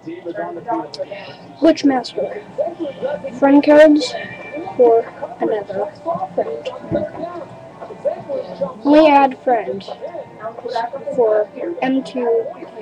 Which master? Friend cards or another friend? Only add friend for M2